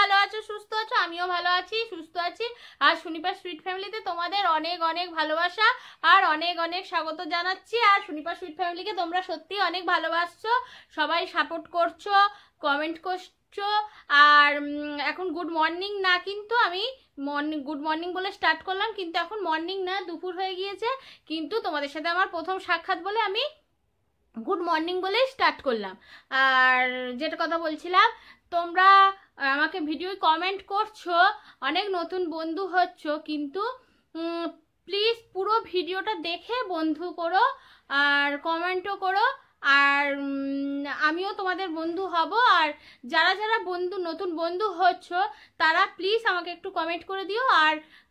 ভালো আছো, সুস্থ আছো, আমিও ভালো আছি, সুস্থ আছি। আর সুনিপা সুইট ফ্যামিলিতে তোমাদের অনেক অনেক ভালোবাসা আর অনেক অনেক স্বাগত জানাচ্ছি। আর সুনিপা সুইট ফ্যামিলিকে তোমরা সত্যি অনেক ভালোবাসছো, সবাই সাপোর্ট করছো, কমেন্ট করছো। আর এখন গুড মর্নিং না, কিন্তু আমি গুড মর্নিং বলে স্টার্ট করলাম, কিন্তু এখন মর্নিং না, দুপুর হয়ে গিয়েছে। কিন্তু তোমাদের সাথে আমার প্রথম সাক্ষাৎ বলে আমি গুড মর্নিং বলেই স্টার্ট করলাম। আর যেটা কথা বলছিলাম, তোমরা আমাকে ভিডিও কমেন্ট করছো, অনেক নতুন বন্ধু হচ্ছ, কিন্তু প্লিজ পুরো ভিডিওটা দেখে বন্ধু করো আর কমেন্টও করো। আর আমিও তোমাদের বন্ধু হব। আর যারা যারা নতুন বন্ধু হচ্ছ তারা প্লিজ আমাকে একটু কমেন্ট করে দিও। আর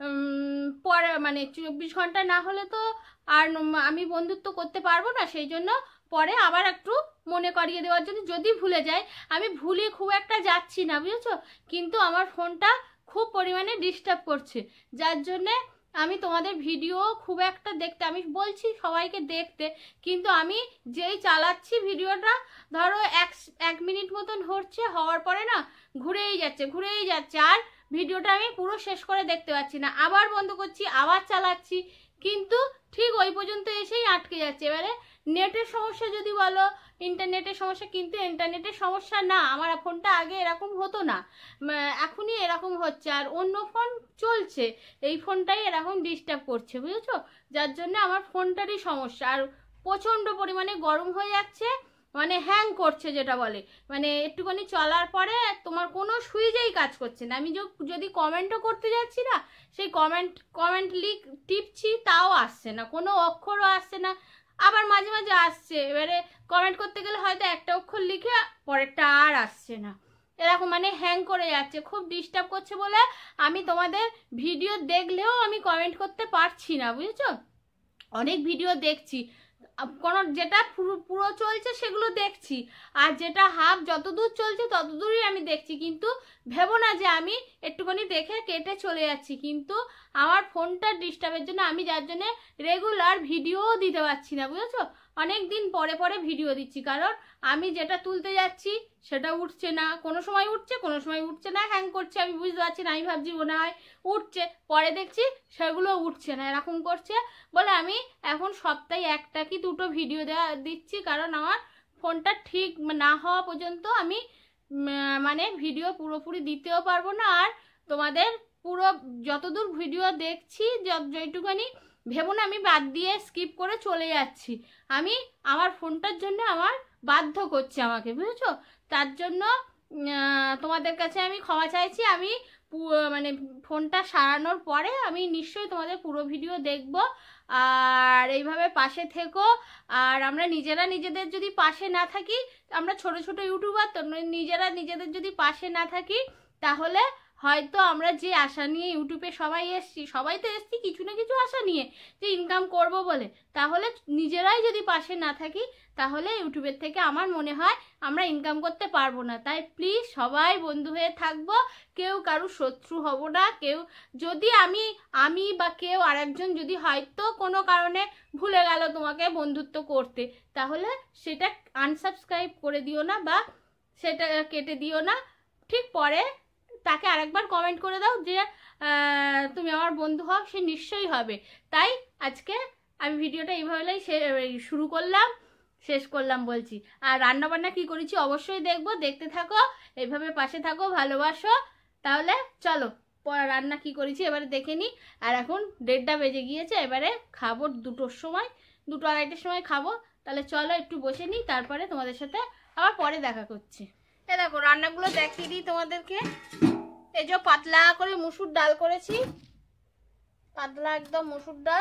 পরে 24 ঘন্টা না হলে তো আর আমি বন্ধুত্ব করতে পারবো না, সেই জন্য পরে আবার একটু মনে করিয়ে দেওয়ার জন্য, যদি ভুলে যাই, আমি ভুলে খুব একটা যাচ্ছি না, বুঝেছো, কিন্তু আমার ফোনটা খুব পরিমাণে ডিস্টার্ব করছে, যার জন্যে আমি তোমাদের ভিডিও খুব একটা দেখতে, আমি বলছি সবাইকে দেখতে, কিন্তু আমি যেই চালাচ্ছি ভিডিওটা, ধরো এক মিনিট মতন হচ্ছে, হওয়ার পরে না ঘুরেই যাচ্ছে, আর ভিডিওটা আমি পুরো শেষ করে দেখতে পাচ্ছি না, আবার বন্ধ করছি, আবার চালাচ্ছি, কিন্তু ঠিক ওই পর্যন্ত এসেই আটকে যাচ্ছে। এবারে নেটের সমস্যা যদি বলো, ইন্টারনেটের সমস্যা, কিন্তু ইন্টারনেটের সমস্যা না, আমার ফোনটা আগে এরকম হতো না, এখনই এরকম হচ্ছে। আর অন্য ফোন চলছে, এই ফোনটাই এরকম ডিস্টার্ব করছে, বুঝেছো, যার জন্য আমার ফোনটারই সমস্যা। আর প্রচণ্ড পরিমাণে গরম হয়ে যাচ্ছে, হ্যাং করছে যেটা বলে, একটুখানি চলার পরে তোমার কোনো সুইচেই কাজ করছে না। আমি যদি কমেন্টও করতে যাচ্ছি না, সেই কমেন্ট টিপছি, তাও আসছে না, কোনো অক্ষরও আসছে না, আবার মাঝে মাঝে আসছে। এবারে কমেন্ট করতে গেলে হয়তো একটা অক্ষর লিখে পরেরটা আর আসছে না, এরকম হ্যাং করে যাচ্ছে, খুব ডিস্টার্ব করছে বলে আমি তোমাদের ভিডিও দেখলেও আমি কমেন্ট করতে পারছি না, বুঝেছো। অনেক ভিডিও দেখছি, কোনো যেটা পুরো চলছে সেগুলো দেখছি, আর যেটা হাফ যতদূর চলছে ততদূরই আমি দেখছি, কিন্তু ভেবো না যে আমি একটুখানি দেখে কেটে চলে যাচ্ছি, কিন্তু আমার ফোনটা ডিস্টার্বের জন্য আমি যার জন্য রেগুলার ভিডিওও দিতে পারছি না, বুঝেছো, অনেক দিন পরে পরে ভিডিও দিচ্ছি, কারণ আমি যেটা তুলতে যাচ্ছি সেটা উঠছে না, কোনো সময় উঠছে, কোনো সময় উঠছে না, হ্যাং করছে, আমি বুঝতে পারছি না, আমি ভাবছি মনে হয় উঠছে, পরে দেখছি সেগুলো উঠছে না, এরকম করছে বলে আমি এখন সপ্তাহে একটা কি দুটো ভিডিও দিচ্ছি, কারণ আমার ফোনটা ঠিক না হওয়া পর্যন্ত আমি ভিডিও পুরোপুরি দিতেও পারবো না। আর তোমাদের পুরো যতদূর ভিডিও দেখছি, যেটুখানি ভেবো না আমি বাদ দিয়ে স্কিপ করে চলে যাচ্ছি, আমি আমার ফোনটার জন্য আমার বাধ্য করছে আমাকে, বুঝেছো, তার জন্য তোমাদের কাছে আমি ক্ষমা চাইছি। আমি ফোনটা সারানোর পরে আমি নিশ্চয়ই তোমাদের পুরো ভিডিও দেখব। আর এইভাবে পাশে থেকো। আর আমরা নিজেরা নিজেদের যদি পাশে না থাকি, আমরা ছোট ছোট ইউটিউবার তো, নিজেরা নিজেদের যদি পাশে না থাকি, তাহলে হয়তো আমরা যে আশা নিয়ে ইউটিউবে সবাই তো এসছি কিছু না কিছু আশা নিয়ে, যে ইনকাম করব বলে, তাহলে নিজেরাই যদি পাশে না থাকি, তাহলে ইউটিউবের থেকে আমার মনে হয় আমরা ইনকাম করতে পারবো না। তাই প্লিজ সবাই বন্ধু হয়ে থাকবো, কেউ কারুর শত্রু হব না। কেউ যদি আমি বা কেউ আরেকজন যদি হয়তো কোনো কারণে ভুলে গেল তোমাকে বন্ধুত্ব করতে, তাহলে সেটা আনসাবস্ক্রাইব করে দিও না, বা সেটা কেটে দিও না, ঠিক পরে তাকে আরেকবার কমেন্ট করে দাও যে তুমি আমার বন্ধু হও, সে নিশ্চয়ই হবে। তাই আজকে আমি ভিডিওটা এইভাবেই শেষ করলাম বলছি। আর রান্নাবান্না কি করেছি অবশ্যই দেখবো, দেখতে থাকো, এইভাবে পাশে থাকো, ভালোবাসো। তাহলে চলো রান্না কি করেছি এবারে দেখে নিই। আর এখন 1:30 বেজে গিয়েছে, এবারে খাবো 2টোর সময়, 2-2:30টার সময় খাবো। তাহলে চলো একটু বসে নিই, তারপরে তোমাদের সাথে আবার পরে দেখা করছি। দেখো রান্নাগুলো দেখিয়ে দিই তোমাদেরকে। এই যে পাতলা করে মুসুর ডাল করেছি, পাতলা একদম মুসুর ডাল।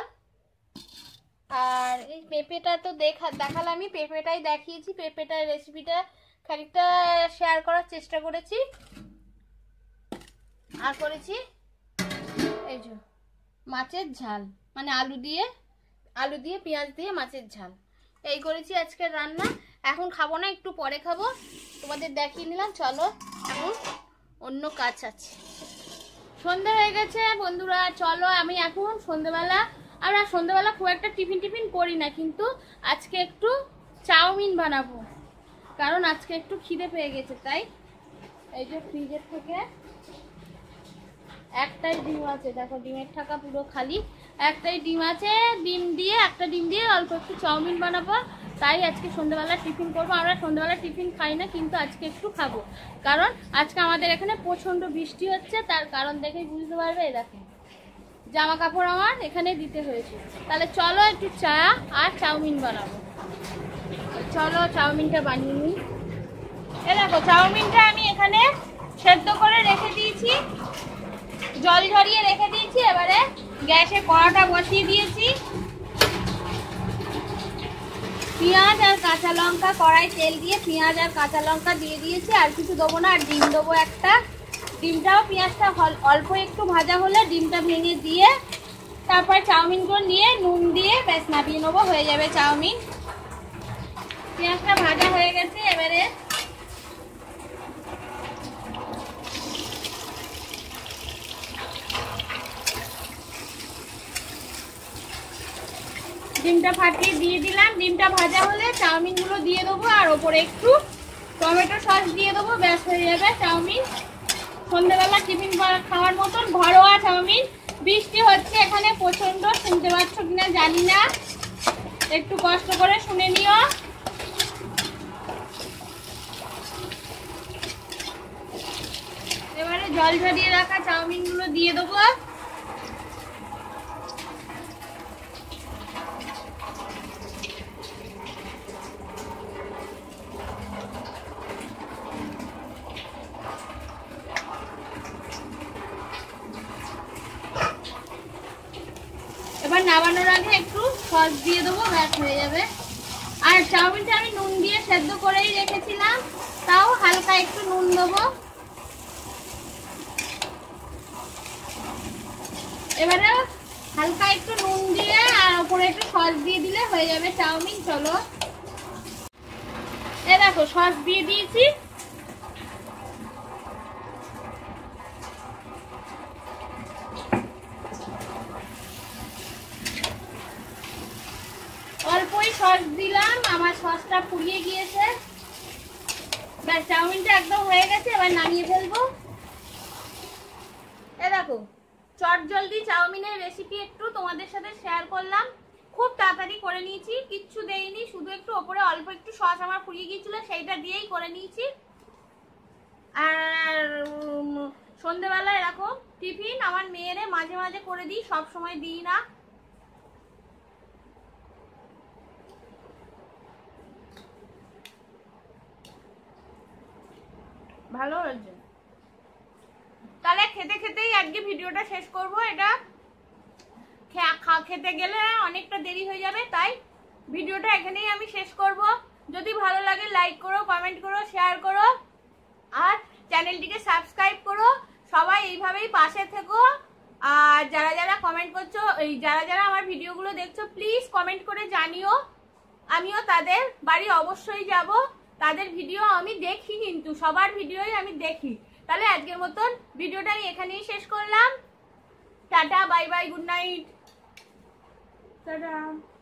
আর এই পেঁপেটা তো দেখালামই, পেঁপেটাই দেখিয়েছি, পেঁপেটার রেসিপিটা খানিকটা শেয়ার করার চেষ্টা করেছি। আর করেছি এই যে মাছের ঝাল, আলু দিয়ে পেঁয়াজ দিয়ে মাছের ঝাল, এই করেছি আজকের রান্না। এখন খাবো না, একটু পরে খাবো, তোমাদের দেখিয়ে নিলাম। চলো এখন অন্য কাজ আছে। সন্ধ্যা হয়ে গেছে বন্ধুরা, চলো আমি এখন আমরা সন্ধ্যাবেলা খুব একটা টিফিন করি না, কিন্তু আজকে একটু চাউমিন বানাবো, কারণ আজকে একটু খিদে পেয়ে গেছে। তাই এই যে ফ্রিজের থেকে একটাই ডিম আছে, দেখো ডিমের ঠাকা পুরো খালি। একটাই ডিম আছে, ডিম দিয়ে একটা ডিম দিয়ে অল্প একটু চাউমিন বানাবো। তাই আজকে সন্ধ্যাবেলা টিফিন করবো। আমরা সন্ধ্যাবেলা টিফিন খাই না, কিন্তু আজকে একটু খাবো, কারণ আজকে আমাদের এখানে প্রচণ্ড বৃষ্টি হচ্ছে। তার কারণ দেখেই বুঝতে পারবে। এই দেখো জামা কাপড় আমার এখানে দিতে হয়েছে। তাহলে চলো একটু চা আর চাউমিন বানাবো। চলো চাউমিনটা বানিয়ে নিই। এ দেখো চাউমিনটা আমি এখানে সেদ্ধ করে রেখে দিয়েছি, জল ঝরিয়ে রেখে দিয়েছি। এবারে গ্যাসে কড়াটা বসিয়ে দিয়েছি। পেঁয়াজ আর কাঁচা লঙ্কা, কড়াই তেল দিয়ে পেঁয়াজ আর কাঁচা লঙ্কা দিয়ে দিয়েছি। আর কিছু দেবো না, আর ডিম দেবো একটা। ডিমটাও পেঁয়াজটা অল্প একটু ভাজা হলে ডিমটা ভেঙে দিয়ে তারপর চাউমিনগুলো নিয়ে নুন দিয়ে ব্যাস নামিয়ে নেবো, হয়ে যাবে চাউমিন। পেঁয়াজটা ভাজা হয়ে গেছে। এবারে ডিমটা ফাটিয়ে দিয়ে দিলাম। ডিমটা ভাজা হলে চাউমিনগুলো দিয়ে দেবো, আর ওপরে একটু টমেটো সস দিয়ে দেবো, ব্যাস হয়ে যাবে চাউমিন। সন্ধ্যেবেলা টিফিন খাওয়ার মতন ঘরোয়া চাউমিন। বৃষ্টি হচ্ছে এখানে প্রচণ্ড, শুনতে পাচ্ছ কিনা জানি না, একটু কষ্ট করে শুনে নিও। এবারে জল ঝরিয়ে রাখা চাউমিনগুলো দিয়ে দেবো। এবার নামানোর আগে একটু সস দিয়ে দেবো, ব্যাস হয়ে যাবে। আর চাউমিনটা আমি নুন দিয়ে সেদ্ধ করেই রেখেছিলাম, তাও হালকা একটু নুন দেবো। এবারে হালকা একটু নুন দিয়ে আর উপরে একটু সস দিয়ে দিলে হয়ে যাবে চাউমিন। চলো এ দেখো সস দিয়ে দিয়েছি। অল্পই সস দিলাম, আমার সসটা ফুরিয়ে গিয়েছে। ব্যাস চাউমিনটা একদম হয়ে গেছে, এবার নামিয়ে ফেলবো। এ দেখো চট জলদি চাউমিনের রেসিপি একটু তোমাদের সাথে শেয়ার করলাম। খুব তাড়াতাড়ি করে নিয়েছি, কিচ্ছু দেইনি, শুধু একটু ওপরে অল্প একটু সস আমার ফুরিয়ে গিয়েছিল, সেইটা দিয়েই করে নিয়েছি। আর সন্ধ্যেবেলা এরকম টিফিন আমার মেয়েরে মাঝে মাঝে করে দিই, সব সময় দিই না। ভালো হয়েছে। তাহলে খেতে খেতেই আজকে ভিডিওটা শেষ করব। এটা খেতে গেলে অনেকটা দেরি হয়ে যাবে, তাই ভিডিওটা এখানেই আমি শেষ করব। যদি ভালো লাগে লাইক করো, কমেন্ট করো, শেয়ার করো, আর চ্যানেলটিকে সাবস্ক্রাইব করো। সবাই এইভাবেই পাশে থেকো। আর যারা যারা কমেন্ট করছো, যারা যারা আমার ভিডিওগুলো দেখছো, প্লিজ কমেন্ট করে জানিও। আমিও তাদের বাড়ি অবশ্যই যাব, তাদের ভিডিও আমি দেখি, কিন্তু সবার ভিডিওই আমি দেখি। তাহলে আজকের মতন ভিডিওটা আমি এখানেই শেষ করলাম। Tata, bye bye, good night, tata.